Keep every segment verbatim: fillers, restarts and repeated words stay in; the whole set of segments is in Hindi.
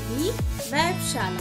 मेरी वेबशाला।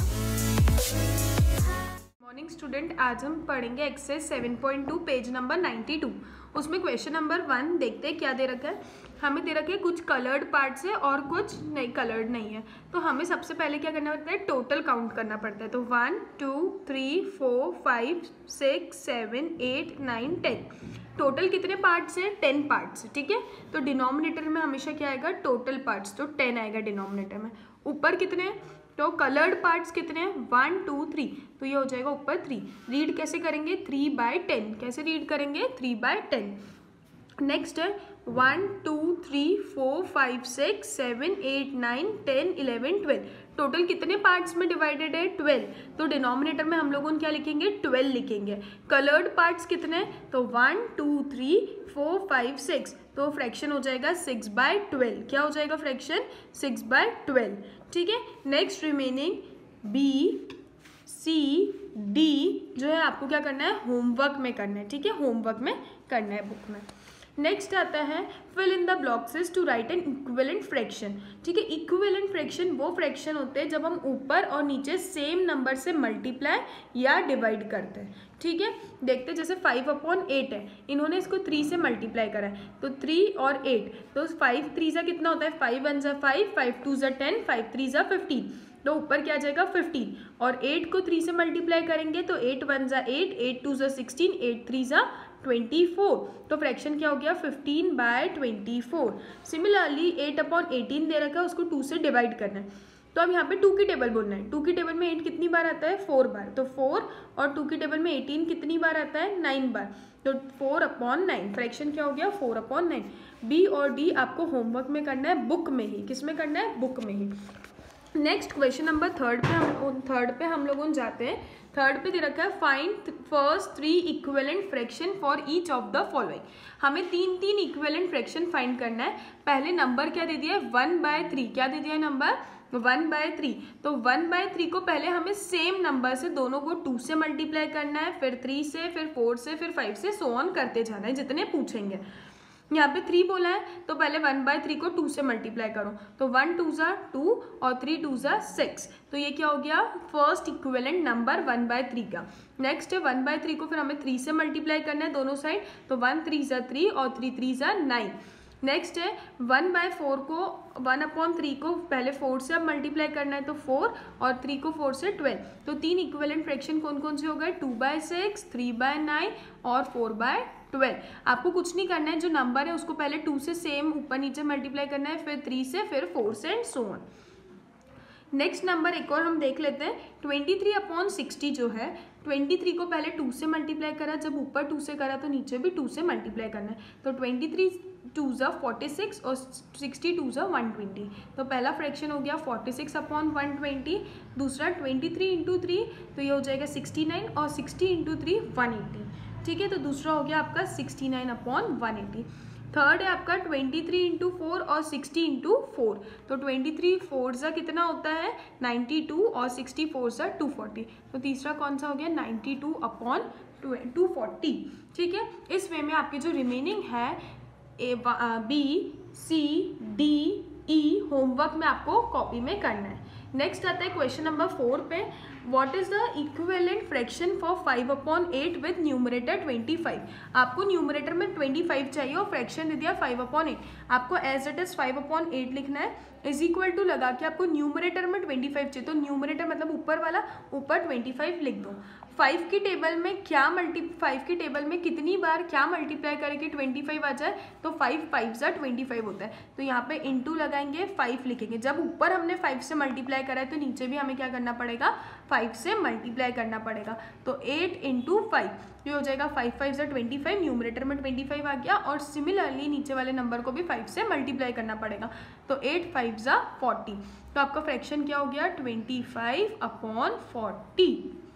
मॉर्निंग स्टूडेंट, आज हम पढ़ेंगे exercise seven point two page number ninety two. उसमें क्वेश्चन नंबर वन देखते हैं क्या दे रखा है। हमें दे रखे है कुछ कलर्ड पार्ट्स है और कुछ नहीं कलर्ड नहीं है। तो हमें सबसे पहले क्या करना पड़ता है, टोटल काउंट करना पड़ता है। तो one two three four five six seven eight nine ten, total कितने पार्ट्स हैं, टेन पार्ट्स है। ठीक है, तो डिनोमिनेटर में हमेशा क्या आएगा, टोटल पार्ट्स, तो टेन आएगा डिनोमिनेटर में। ऊपर कितने, तो कलर्ड पार्ट्स कितने हैं, वन टू थ्री, तो ये हो जाएगा ऊपर थ्री। रीड कैसे करेंगे, थ्री बाय टेन, कैसे रीड करेंगे, थ्री बाय टेन। नेक्स्ट है one two three four five six seven eight nine ten eleven twelve, total कितने पार्ट्स में डिवाइडेड है, ट्वेल्व, तो डिनोमिनेटर में हम लोग क्या लिखेंगे, ट्वेल्व लिखेंगे। कलर्ड पार्ट्स कितने, तो one two three four five six, तो फ्रैक्शन हो जाएगा सिक्स बाय ट्वेल्व। क्या हो जाएगा फ्रैक्शन, सिक्स बाय ट्वेल्व। ठीक है, next remaining B C D जो है आपको क्या करना है, होमवर्क में करना है। ठीक है, होमवर्क में करना है बुक में। नेक्स्ट आता है fill in the boxes to write an equivalent fraction. ठीक है, इक्विवेलेंट फ्रैक्शन वो फ्रैक्शन होते हैं जब हम ऊपर और नीचे सेम नंबर से मल्टीप्लाई या डिवाइड करते हैं। ठीक है, देखते हैं जैसे फाइव अपॉन एट है, इन्होंने इसको थ्री से मल्टीप्लाई करा है, तो थ्री और एट, तो फाइव थ्री सा कितना होता है, फाइव वन ज़ा फाइव, फाइव टू ज़ा टेन, फाइव थ्री ज़ा फिफ्टीन, तो ऊपर क्या आ जाएगा फिफ्टीन। और एट को थ्री से मल्टीप्लाई करेंगे तो एट वन ज़ा एट, एट टू ज़ा सिक्सटीन, एट थ्री ज़ा ट्वेंटी फोर, तो फ्रैक्शन क्या हो गया, fifteen by twenty four. Similarly eight upon eighteen दे रखा है, उसको टू से डिवाइड करना है, तो अब यहाँ पे टू की टेबल बोलना है। टू की टेबल में एट कितनी बार आता है, फोर बार, तो फोर, और टू की टेबल में एटीन कितनी बार आता है, नाइन बार, तो फोर अपॉन नाइन, फ्रैक्शन क्या हो गया, फोर अपॉन नाइन। बी और डी आपको होमवर्क में करना है, बुक में ही। किस में करना है, बुक में ही। नेक्स्ट क्वेश्चन नंबर थर्ड पे हम थर्ड पे हम लोग जाते हैं। थर्ड पे दे रखा है find first three equivalent fraction for each of the following. हमें तीन तीन इक्विवेलेंट फ्रैक्शन फाइंड करना है। पहले नंबर क्या दे दिया है, वन बाय थ्री, क्या दे दिया है नंबर, वन बाय थ्री, तो वन बाय थ्री को पहले हमें सेम नंबर से दोनों को टू से मल्टीप्लाई करना है, फिर थ्री से, फिर फोर से, फिर फाइव से, सो ऑन करते जाना है जितने पूछेंगे। यहाँ पे थ्री बोला है तो पहले वन बाय थ्री को टू से मल्टीप्लाई करो, तो वन टू ज़ा टू और थ्री टू ज़ा सिक्स, तो ये क्या हो गया, first equivalent number one by three का। नेक्स्ट है वन बाय थ्री को फिर हमें थ्री से मल्टीप्लाई करना है दोनों साइड, तो वन थ्री ज़ा थ्री और थ्री थ्री ज़ा नाइन। नेक्स्ट है वन बाय फोर को, वन अपॉन थ्री को पहले फोर से अब मल्टीप्लाई करना है, तो फोर, और थ्री को फोर से ट्वेल्व, तो तीन इक्विवेलेंट फ्रैक्शन कौन कौन से हो गए, two by six, three by nine और फोर बाय ट्वेल्व। आपको कुछ नहीं करना है, जो नंबर है उसको पहले टू से सेम ऊपर नीचे मल्टीप्लाई करना है, फिर थ्री से, फिर फोर से, and so on. Next number एक और हम देख लेते हैं, ट्वेंटी थ्री अपॉन सिक्सटी जो है, ट्वेंटी थ्री को पहले टू से मल्टीप्लाई करा, जब ऊपर टू से करा तो नीचे भी टू से मल्टीप्लाई करना है, तो ट्वेंटी थ्री टू ज़ा फोर्टी सिक्स और सिक्सटी टू ज़ा वन ट्वेंटी, तो पहला फ्रैक्शन हो गया forty six upon one twenty, दूसरा ट्वेंटी थ्री इंटू थ्री, तो ये हो जाएगा सिक्सटी नाइन, और sixty into three one eighty. ठीक है, तो दूसरा हो गया आपका sixty nine upon one eighty. Third है आपका ट्वेंटी थ्री इंटू फोर और सिक्सटी इंटू फोर, तो ट्वेंटी थ्री फोर सा कितना होता है, नाइन्टी टू, और सिक्सटी फोर सा टू फोर्टी, तो तीसरा कौन सा हो गया, ninety two upon two forty. ठीक है, इस वे में आपकी जो रिमेनिंग है A B C D E homework में आपको कॉपी में करना है। नेक्स्ट आता है क्वेश्चन नंबर फोर पे, what is the equivalent fraction for five upon eight with numerator twenty five. आपको न्यूमरेटर में ट्वेंटी फाइव चाहिए और फ्रैक्शन दे दिया फाइव अपॉन एट, आपको as it is five upon eight लिखना है, इज इक्वल टू लगा के आपको न्यूमरेटर में ट्वेंटी फाइव चाहिए, तो न्यूमरेटर मतलब ऊपर वाला, ऊपर ट्वेंटी फाइव लिख दो। फाइव की टेबल में क्या मल्टी फाइव की टेबल में कितनी बार क्या मल्टीप्लाई करेंगे ट्वेंटी फाइव आ जाए, तो फाइव फाइव ज़ा ट्वेंटी फाइव होता है, तो यहाँ पे इंटू लगाएंगे, फाइव लिखेंगे। जब ऊपर हमने फाइव से मल्टीप्लाई करा है तो नीचे भी हमें क्या करना पड़ेगा, फाइव से मल्टीप्लाई करना पड़ेगा, तो एट इंटू फाइव, ये हो जाएगा फाइव फाइव ज़ा ट्वेंटी फाइव, न्यूमरेटर में ट्वेंटी फाइव आ गया, और सिमिलरली नीचे वाले नंबर को भी फाइव से मल्टीप्लाई करना पड़ेगा, तो एट फाइव ज़ा फोर्टी, तो आपका फ्रैक्शन क्या हो गया, ट्वेंटी फाइव अपॉन फोर्टी।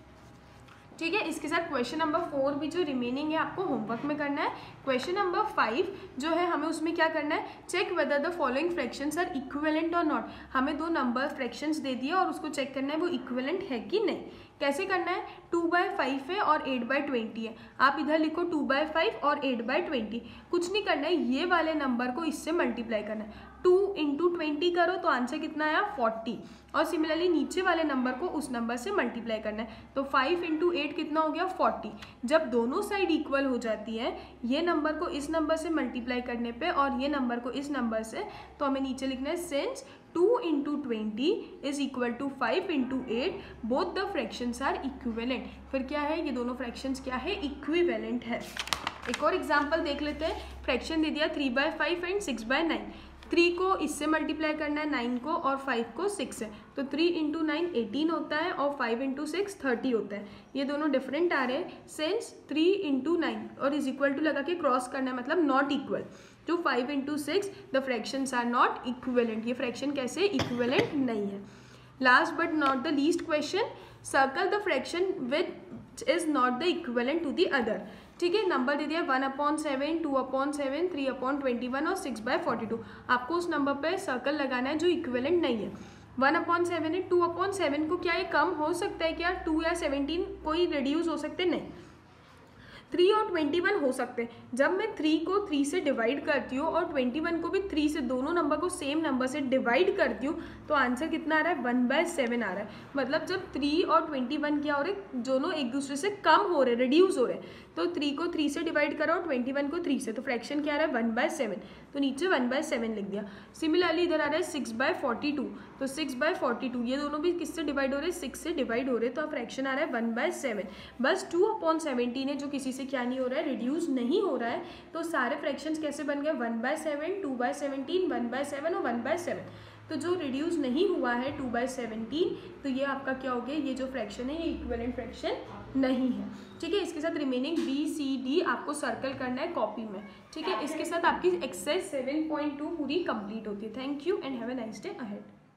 ठीक है, इसके साथ क्वेश्चन नंबर फोर भी जो रिमेनिंग है आपको होमवर्क में करना है। क्वेश्चन नंबर फाइव जो है हमें उसमें क्या करना है, check whether the following fractions are equivalent और नॉट। हमें दो नंबर फ्रैक्शंस दे दिए और उसको चेक करना है वो इक्विवेलेंट है कि नहीं। कैसे करना है, टू बाय फाइव है और एट बाय ट्वेंटी है, आप इधर लिखो टू बाय फाइव और एट बाय ट्वेंटी। कुछ नहीं करना है, ये वाले नंबर को इससे मल्टीप्लाई करना है, टू इंटू ट्वेंटी करो तो आंसर कितना आया फोर्टी, और सिमिलरली नीचे वाले नंबर को उस नंबर से मल्टीप्लाई करना है, तो फाइव इंटू एट कितना हो गया फोर्टी। जब दोनों साइड इक्वल हो जाती है, ये नंबर को इस नंबर से मल्टीप्लाई करने पे और ये नंबर को इस नंबर से, तो हमें नीचे लिखना है since two into twenty is equal to five into eight, both the fractions are equivalent. फिर क्या है, ये दोनों फ्रैक्शंस क्या है, इक्विवेलेंट है। एक और एग्जांपल देख लेते हैं, फ्रैक्शन दे दिया three by five and six by nine, थ्री को इससे मल्टीप्लाई करना है, नाइन को, और फाइव को सिक्स है, तो थ्री इंटू नाइन एटीन होता है और फाइव इंटू सिक्स थर्टी होता है। ये दोनों डिफरेंट आ रहे हैं, सिंस थ्री इंटू नाइन और इज इक्वल टू लगा के क्रॉस करना है, मतलब not equal to five into six, the fractions are not equivalent. ये फ्रैक्शन कैसे इक्विवेलेंट नहीं है। Last but not the least question, circle the fraction which is not the equivalent to the other. ठीक है, नंबर दे दिया one upon seven, two upon seven, three upon twenty one और सिक्स बाय फोर्टी टू। आपको उस नंबर पे सर्कल लगाना है जो इक्विवेलेंट नहीं है। वन अपॉन सेवन है, टू अपॉन सेवन को क्या ये कम हो सकता है क्या, टू या सेवनटीन कोई रिड्यूस हो सकते, नहीं। थ्री और ट्वेंटी वन हो सकते हैं, जब मैं थ्री को थ्री से डिवाइड करती हूँ और ट्वेंटी वन को भी थ्री से, दोनों नंबर को सेम नंबर से डिवाइड करती हूँ, तो आंसर कितना आ रहा है, वन बाय सेवन आ रहा है। मतलब जब थ्री और ट्वेंटी वन क्या हो रहे हैं, दोनों एक दूसरे से कम हो रहे, रिड्यूस हो रहे हैं, तो थ्री को थ्री से डिवाइड करो और ट्वेंटी वन को थ्री से, तो फ्रैक्शन क्या आ रहा है, वन बाय सेवन, तो नीचे वन बाय सेवन लिख दिया। सिमिलरली इधर आ रहा है सिक्स बाय फोर्टी टू, तो सिक्स बाय फोर्टी टू, ये दोनों भी किससे डिवाइड हो रहे हैं, सिक्स से डिवाइड हो रहे हैं, तो फ्रैक्शन आ रहा है वन बाय सेवन। बस टू अपॉन सेवनटीन है जो किसी से क्या नहीं हो रहा है, रिड्यूस नहीं हो रहा है, तो सारे फ्रैक्शंस कैसे बन गए, one by seven, two by seventeen, one by seven और वन बाय सेवन। तो जो रिड्यूस नहीं हुआ है टू बाय सेवनटीन, तो ये आपका क्या हो गया, ये जो फ्रैक्शन है ये इक्विवेलेंट फ्रैक्शन नहीं है। ठीक है, इसके साथ रिमेनिंग बी सी डी आपको सर्कल करना है कॉपी में। ठीक है, इसके साथ आपकी एक्सरसाइज सेवन पॉइंट टू पूरी कंप्लीट होती है। Thank you and have a nice day ahead.